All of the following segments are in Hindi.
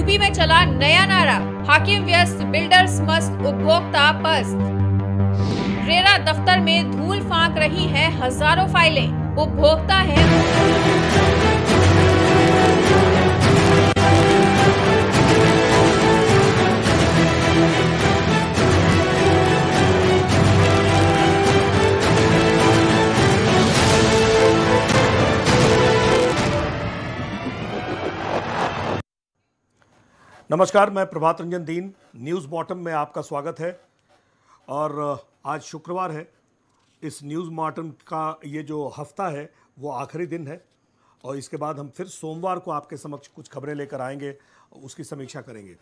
यूपी में चला नया नारा, हाकिम व्यस्त, बिल्डर्स मस्त, उपभोक्ता पस्त। रेरा दफ्तर में धूल फांक रही हैं हजारों फाइलें, उपभोक्ता है। नमस्कार, मैं प्रभात रंजन दीन, न्यूज़ बॉटम में आपका स्वागत है। और आज शुक्रवार है। इस न्यूज़ बॉटम का ये जो हफ्ता है वो आखिरी दिन है और इसके बाद हम फिर सोमवार को आपके समक्ष कुछ खबरें लेकर आएंगे, उसकी समीक्षा करेंगे।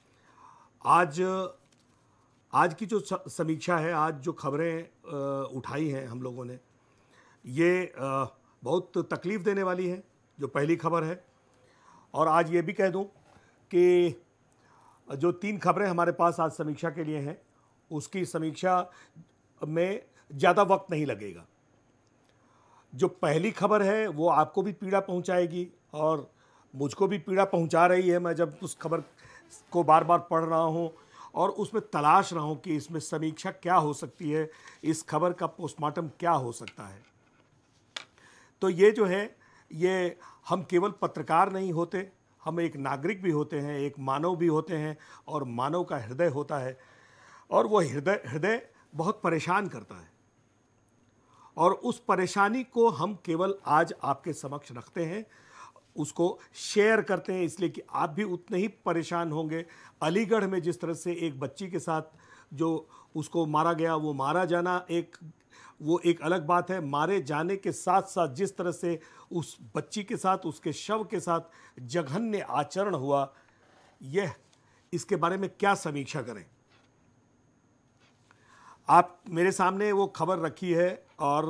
आज की जो समीक्षा है, आज जो खबरें उठाई हैं हम लोगों ने, ये बहुत तकलीफ़ देने वाली है। जो पहली खबर है, और आज ये भी कह दूं कि जो 3 खबरें हमारे पास आज समीक्षा के लिए हैं, उसकी समीक्षा में ज़्यादा वक्त नहीं लगेगा। जो पहली खबर है वो आपको भी पीड़ा पहुंचाएगी और मुझको भी पीड़ा पहुंचा रही है। मैं जब उस खबर को बार बार पढ़ रहा हूं और उसमें तलाश रहा हूं कि इसमें समीक्षा क्या हो सकती है, इस खबर का पोस्टमार्टम क्या हो सकता है। तो ये जो है, ये हम केवल पत्रकार नहीं होते, हम एक नागरिक भी होते हैं, एक मानव भी होते हैं और मानव का हृदय होता है और वो हृदय बहुत परेशान करता है और उस परेशानी को हम केवल आज आपके समक्ष रखते हैं, उसको शेयर करते हैं, इसलिए कि आप भी उतने ही परेशान होंगे। अलीगढ़ में जिस तरह से एक बच्ची के साथ जो उसको मारा गया, वो मारा जाना वो एक अलग बात है। मारे जाने के साथ साथ जिस तरह से उस बच्ची के साथ, उसके शव के साथ जघन्य आचरण हुआ, यह इसके बारे में क्या समीक्षा करें। आप मेरे सामने वो खबर रखी है और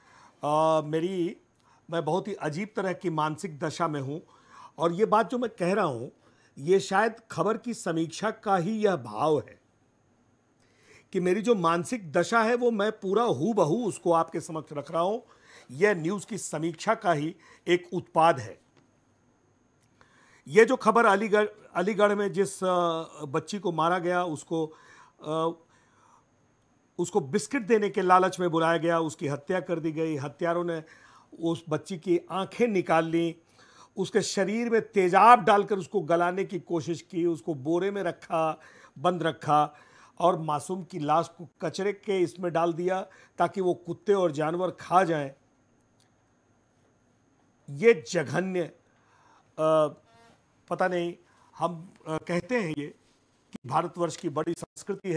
मैं बहुत ही अजीब तरह की मानसिक दशा में हूँ और ये बात जो मैं कह रहा हूँ, ये शायद खबर की समीक्षा का ही यह भाव है कि मेरी जो मानसिक दशा है वो मैं पूरा हूबहू उसको आपके समक्ष रख रहा हूं। यह न्यूज़ की समीक्षा का ही एक उत्पाद है। यह जो खबर अलीगढ़ में जिस बच्ची को मारा गया, उसको बिस्किट देने के लालच में बुलाया गया, उसकी हत्या कर दी गई। हत्यारों ने उस बच्ची की आंखें निकाल ली, उसके शरीर में तेजाब डालकर उसको गलाने की कोशिश की, उसको बोरे में बंद रखा और मासूम की लाश को कचरे के इसमें डाल दिया ताकि वो कुत्ते और जानवर खा जाएं। ये जघन्य, पता नहीं, हम कहते हैं ये कि भारतवर्ष की बड़ी संस्कृति है,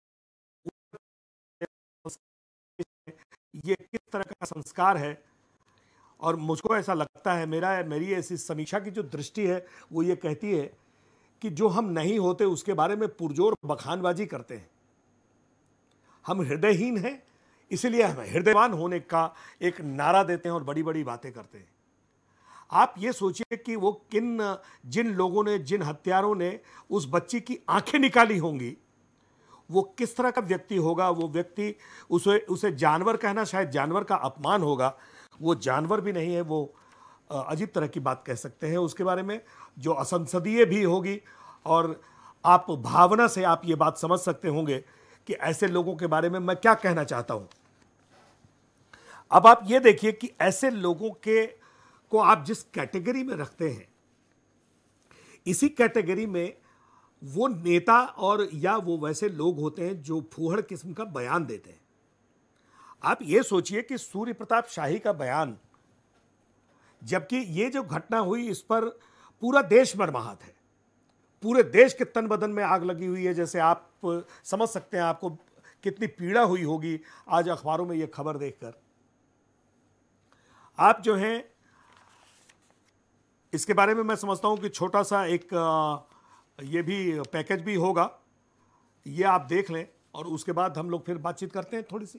ये किस तरह का संस्कार है। और मुझको ऐसा लगता है, मेरी ऐसी समीक्षा की जो दृष्टि है वो ये कहती है कि जो हम नहीं होते उसके बारे में पुरजोर बखानबाजी करते हैं। हम हृदयहीन हैं, इसलिए हम हृदयवान होने का एक नारा देते हैं और बड़ी बड़ी बातें करते हैं। आप ये सोचिए कि वो जिन लोगों ने, जिन हत्यारों ने उस बच्ची की आंखें निकाली होंगी, वो किस तरह का व्यक्ति होगा। वो व्यक्ति, उसे जानवर कहना शायद जानवर का अपमान होगा। वो जानवर भी नहीं है, वो अजीब तरह की बात कह सकते हैं उसके बारे में, जो असंसदीय भी होगी। और आप भावना से आप ये बात समझ सकते होंगे कि ऐसे लोगों के बारे में मैं क्या कहना चाहता हूं। अब आप ये देखिए कि ऐसे लोगों को आप जिस कैटेगरी में रखते हैं, इसी कैटेगरी में वो नेता और या वो वैसे लोग होते हैं जो फूहड़ किस्म का बयान देते हैं। आप ये सोचिए कि सूर्य प्रताप शाही का बयान, जबकि ये जो घटना हुई इस पर पूरा देश मर्माहत है, पूरे देश के तन बदन में आग लगी हुई है। जैसे आप समझ सकते हैं आपको कितनी पीड़ा हुई होगी आज अखबारों में ये खबर देखकर। आप जो हैं, इसके बारे में मैं समझता हूं कि छोटा सा एक ये भी पैकेज भी होगा, ये आप देख लें और उसके बाद हम लोग फिर बातचीत करते हैं थोड़ी सी।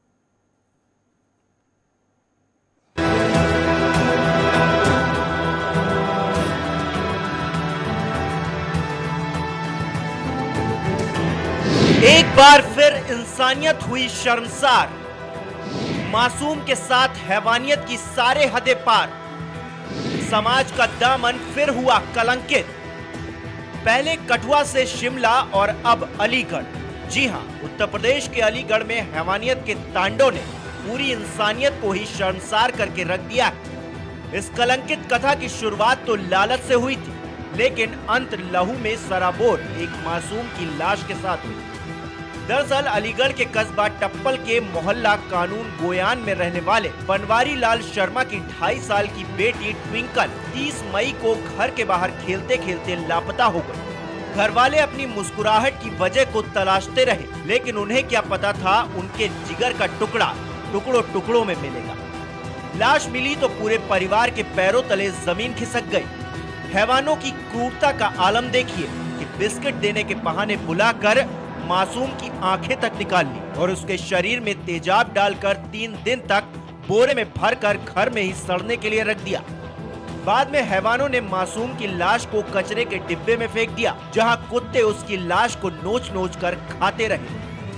एक बार फिर इंसानियत हुई शर्मसार, मासूम के साथ हैवानियत की सारे हदें पार, समाज का दामन फिर हुआ कलंकित। पहले कठुआ से शिमला और अब अलीगढ़। जी हां, उत्तर प्रदेश के अलीगढ़ में हैवानियत के तांडव ने पूरी इंसानियत को ही शर्मसार करके रख दिया है। इस कलंकित कथा की शुरुआत तो लालच से हुई थी, लेकिन अंत लहू में सराबोर एक मासूम की लाश के साथ हुई। दरअसल अलीगढ़ के कस्बा टप्पल के मोहल्ला कानून गोयान में रहने वाले बनवारी लाल शर्मा की 2.5 साल की बेटी ट्विंकल 30 मई को घर के बाहर खेलते खेलते लापता हो गई। घर वाले अपनी मुस्कुराहट की वजह को तलाशते रहे, लेकिन उन्हें क्या पता था उनके जिगर का टुकड़ा टुकड़ों टुकड़ों में मिलेगा। लाश मिली तो पूरे परिवार के पैरों तले जमीन खिसक गई। हैवानों की क्रूरता का आलम देखिए कि बिस्किट देने के बहाने बुलाकर मासूम की आंखें तक निकाल ली और उसके शरीर में तेजाब डालकर 3 दिन तक बोरे में भरकर घर में ही सड़ने के लिए रख दिया। बाद में हैवानों ने मासूम की लाश को कचरे के डिब्बे में फेंक दिया, जहां कुत्ते उसकी लाश को नोच नोच कर खाते रहे।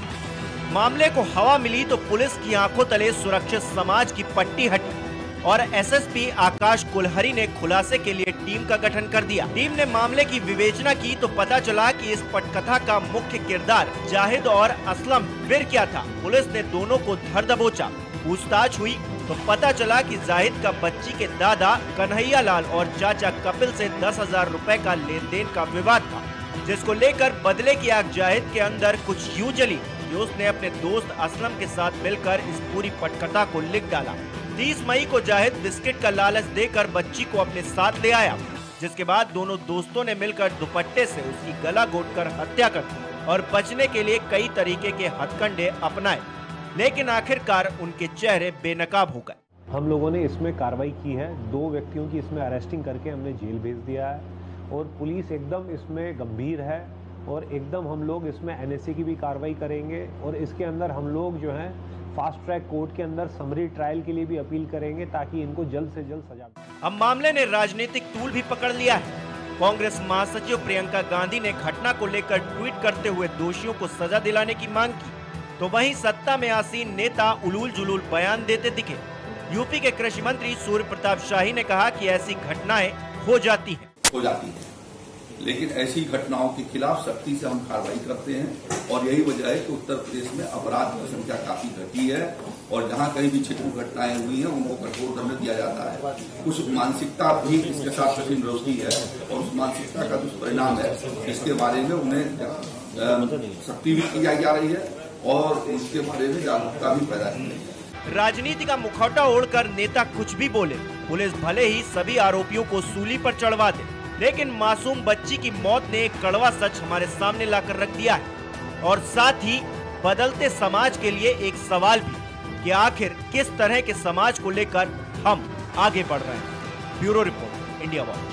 मामले को हवा मिली तो पुलिस की आंखों तले सुरक्षित समाज की पट्टी हटी और एसएसपी आकाश कुलहरी ने खुलासे के लिए टीम का गठन कर दिया। टीम ने मामले की विवेचना की तो पता चला कि इस पटकथा का मुख्य किरदार जाहिद और असलम फिर क्या था। पुलिस ने दोनों को धर दबोचा। पूछताछ हुई तो पता चला कि जाहिद का बच्ची के दादा कन्हैया लाल और चाचा कपिल से 10,000 रुपए का लेन देन का विवाद था, जिसको लेकर बदले की आग जाहिद के अंदर कुछ यूं जली कि उसने अपने दोस्त असलम के साथ मिलकर इस पूरी पटकथा को लिख डाला। 30 मई को जाहिद बिस्किट का लालच देकर बच्ची को अपने साथ ले आया, जिसके बाद दोनों दोस्तों ने मिलकर दुपट्टे से उसकी गला घोंटकर हत्या कर दी और बचने के लिए कई तरीके के हथकंडे अपनाए, लेकिन आखिरकार उनके चेहरे बेनकाब हो गए। हम लोगों ने इसमें कार्रवाई की है। 2 व्यक्तियों की इसमें अरेस्टिंग करके हमने जेल भेज दिया है और पुलिस एकदम इसमें गंभीर है और एकदम हम लोग इसमें एनएसए की भी कार्रवाई करेंगे और इसके अंदर हम लोग जो है फास्ट ट्रैक कोर्ट के अंदर समरी ट्रायल के लिए भी अपील करेंगे ताकि इनको जल्द से जल्द सजा। अब मामले ने राजनीतिक तूल भी पकड़ लिया है। कांग्रेस महासचिव प्रियंका गांधी ने घटना को लेकर ट्वीट करते हुए दोषियों को सजा दिलाने की मांग की, तो वहीं सत्ता में आसीन नेता उलूल जुलूल बयान देते दिखे। यूपी के कृषि मंत्री सूर्य प्रताप शाही ने कहा कि ऐसी घटनाएं हो जाती हैं, लेकिन ऐसी घटनाओं के खिलाफ सख्ती से हम कार्रवाई करते हैं और यही वजह है कि उत्तर प्रदेश में अपराध की संख्या काफी घटी है और जहां कहीं भी छिटू घटनाएं हुई हैं उनको कठोर दंड दिया जाता है। कुछ मानसिकता भी इसके साथ कठिन रोकती है और उस मानसिकता का दुष्परिणाम है, इसके बारे में उन्हें सख्ती भी की जा रही है और उसके बारे में जागरूकता भी पैदा की है। राजनीति का मुखौटा ओढ़कर नेता कुछ भी बोले, पुलिस भले ही सभी आरोपियों को सूली पर चढ़वा दे, लेकिन मासूम बच्ची की मौत ने एक कड़वा सच हमारे सामने लाकर रख दिया है और साथ ही बदलते समाज के लिए एक सवाल भी कि आखिर किस तरह के समाज को लेकर हम आगे बढ़ रहे हैं। Bureau report, India watch.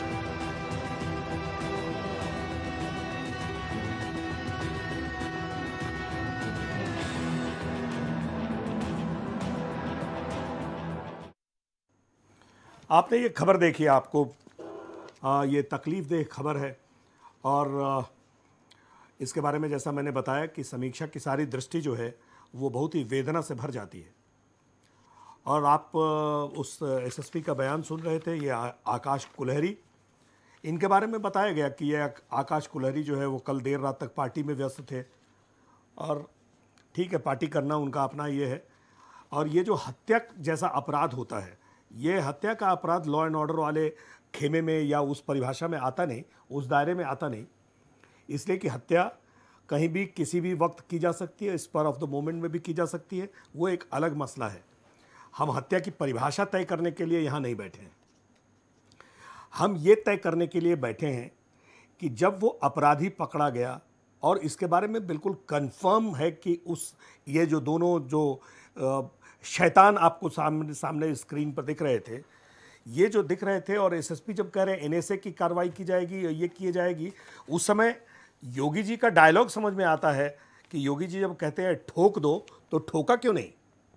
आपने ये खबर देखी, आपको ये तकलीफ़देह खबर है और इसके बारे में जैसा मैंने बताया कि समीक्षा की सारी दृष्टि जो है वो बहुत ही वेदना से भर जाती है। और आप उस एसएसपी का बयान सुन रहे थे, ये आकाश कुलहरी, इनके बारे में बताया गया कि ये आकाश कुलहरी जो है वो कल देर रात तक पार्टी में व्यस्त थे और ठीक है, पार्टी करना उनका अपना ये है। और ये जो हत्या जैसा अपराध होता है, ये हत्या का अपराध लॉ एंड ऑर्डर वाले खेमे में या उस परिभाषा में आता नहीं, उस दायरे में आता नहीं, इसलिए कि हत्या कहीं भी किसी भी वक्त की जा सकती है, स्पर ऑफ द मोमेंट में भी की जा सकती है, वो एक अलग मसला है। हम हत्या की परिभाषा तय करने के लिए यहाँ नहीं बैठे हैं, हम ये तय करने के लिए बैठे हैं कि जब वो अपराधी पकड़ा गया और इसके बारे में बिल्कुल कंफर्म है कि उस ये जो दोनों जो शैतान आपको सामने स्क्रीन पर दिख रहे थे, ये जो दिख रहे थे, और एसएसपी जब कह रहे हैं एनएसए की कार्रवाई की जाएगी, ये की जाएगी, उस समय योगी जी का डायलॉग समझ में आता है कि योगी जी जब कहते हैं ठोक दो तो ठोका क्यों नहीं।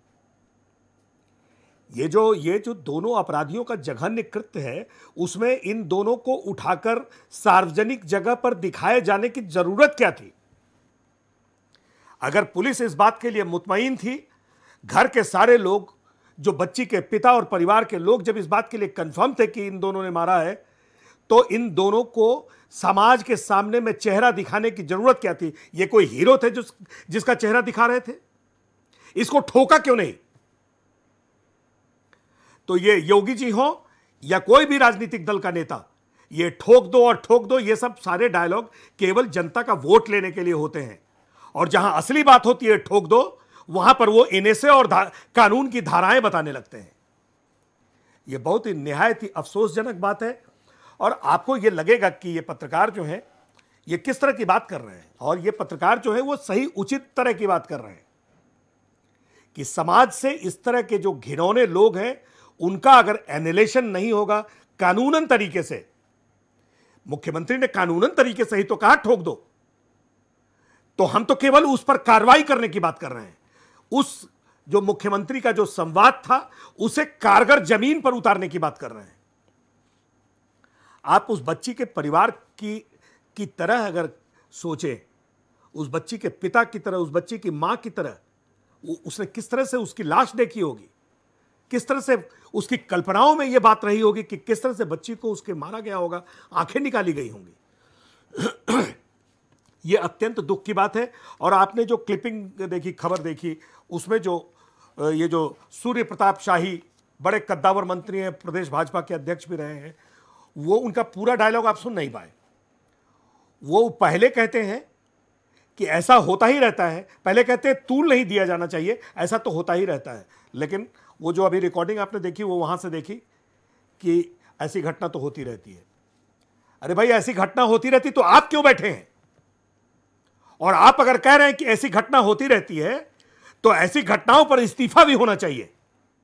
ये जो दोनों अपराधियों का जघन्य कृत्य है, उसमें इन दोनों को उठाकर सार्वजनिक जगह पर दिखाए जाने की जरूरत क्या थी। अगर पुलिस इस बात के लिए मुतमईन थी, घर के सारे लोग, जो बच्ची के पिता और परिवार के लोग जब इस बात के लिए कंफर्म थे कि इन दोनों ने मारा है, तो इन दोनों को समाज के सामने में चेहरा दिखाने की जरूरत क्या थी? ये कोई हीरो थे जिसका चेहरा दिखा रहे थे? इसको ठोका क्यों नहीं? तो ये योगी जी हो या कोई भी राजनीतिक दल का नेता, ये ठोक दो और ठोक दो, ये सब सारे डायलॉग केवल जनता का वोट लेने के लिए होते हैं। और जहां असली बात होती है ठोक दो, वहां पर वो एनएसए और कानून की धाराएं बताने लगते हैं। यह बहुत ही निहायत ही अफसोसजनक बात है। और आपको यह लगेगा कि ये पत्रकार जो हैं ये किस तरह की बात कर रहे हैं, और ये पत्रकार जो है वो सही उचित तरह की बात कर रहे हैं कि समाज से इस तरह के जो घिनौने लोग हैं उनका अगर एनालिसिस नहीं होगा कानूनन तरीके से, मुख्यमंत्री ने कानूनन तरीके से ही तो कहा ठोक दो, तो हम तो केवल उस पर कार्रवाई करने की बात कर रहे हैं। उस जो मुख्यमंत्री का जो संवाद था उसे कारगर जमीन पर उतारने की बात कर रहे हैं। आप उस बच्ची के परिवार की तरह अगर सोचें, उस बच्ची के पिता की तरह, उस बच्ची की मां की तरह, उसने किस तरह से उसकी लाश देखी होगी, किस तरह से उसकी कल्पनाओं में यह बात रही होगी कि किस तरह से बच्ची को उसके मारा गया होगा, आंखें निकाली गई होंगी। यह अत्यंत दुख की बात है। और आपने जो क्लिपिंग देखी, खबर देखी, उसमें ये जो सूर्य प्रताप शाही बड़े कद्दावर मंत्री हैं, प्रदेश भाजपा के अध्यक्ष भी रहे हैं, वो उनका पूरा डायलॉग आप सुन नहीं पाए। वो पहले कहते हैं कि ऐसा होता ही रहता है, पहले कहते हैं तूल नहीं दिया जाना चाहिए, ऐसा तो होता ही रहता है। लेकिन वो जो अभी रिकॉर्डिंग आपने देखी वो वहां से देखी कि ऐसी घटना तो होती रहती है। अरे भाई, ऐसी घटना होती रहती तो आप क्यों बैठे हैं? और आप अगर कह रहे हैं कि ऐसी घटना होती रहती है तो ऐसी घटनाओं पर इस्तीफा भी होना चाहिए।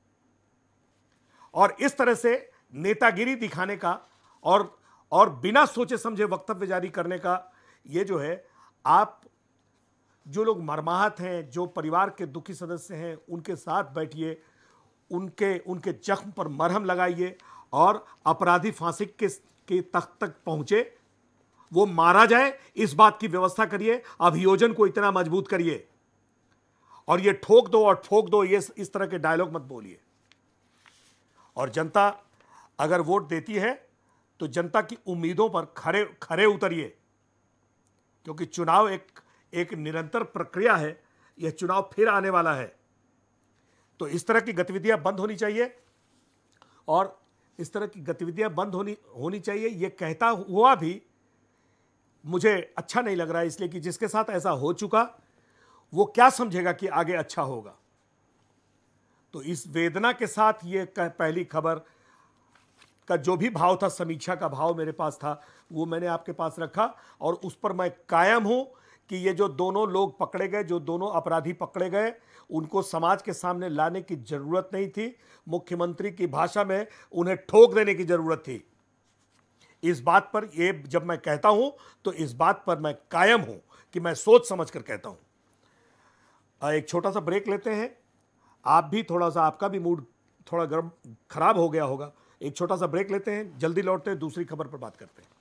और इस तरह से नेतागिरी दिखाने का और बिना सोचे समझे वक्तव्य जारी करने का, ये जो है, आप जो लोग मर्माहत हैं, जो परिवार के दुखी सदस्य हैं, उनके साथ बैठिए, उनके जख्म पर मरहम लगाइए और अपराधी फांसी के तख्त तक पहुंचे, वो मारा जाए, इस बात की व्यवस्था करिए। अभियोजन को इतना मजबूत करिए और ये ठोक दो और ठोक दो, ये इस तरह के डायलॉग मत बोलिए। और जनता अगर वोट देती है तो जनता की उम्मीदों पर खरे उतरिए, क्योंकि चुनाव एक निरंतर प्रक्रिया है। यह चुनाव फिर आने वाला है, तो इस तरह की गतिविधियां बंद होनी चाहिए। और इस तरह की गतिविधियां बंद होनी चाहिए, यह कहता हुआ भी मुझे अच्छा नहीं लग रहा है, इसलिए कि जिसके साथ ऐसा हो चुका वो क्या समझेगा कि आगे अच्छा होगा। तो इस वेदना के साथ ये पहली खबर का जो भी भाव था, समीक्षा का भाव मेरे पास था, वो मैंने आपके पास रखा। और उस पर मैं कायम हूं कि ये जो दोनों लोग पकड़े गए, जो दोनों अपराधी पकड़े गए, उनको समाज के सामने लाने की जरूरत नहीं थी। मुख्यमंत्री की भाषा में उन्हें ठोक देने की जरूरत थी। इस बात पर, ये जब मैं कहता हूं तो इस बात पर मैं कायम हूं कि मैं सोच समझ कर कहता हूं। एक छोटा सा ब्रेक लेते हैं। आप भी थोड़ा सा, आपका भी मूड थोड़ा खराब हो गया होगा। एक छोटा सा ब्रेक लेते हैं, जल्दी लौटते हैं, दूसरी खबर पर बात करते हैं।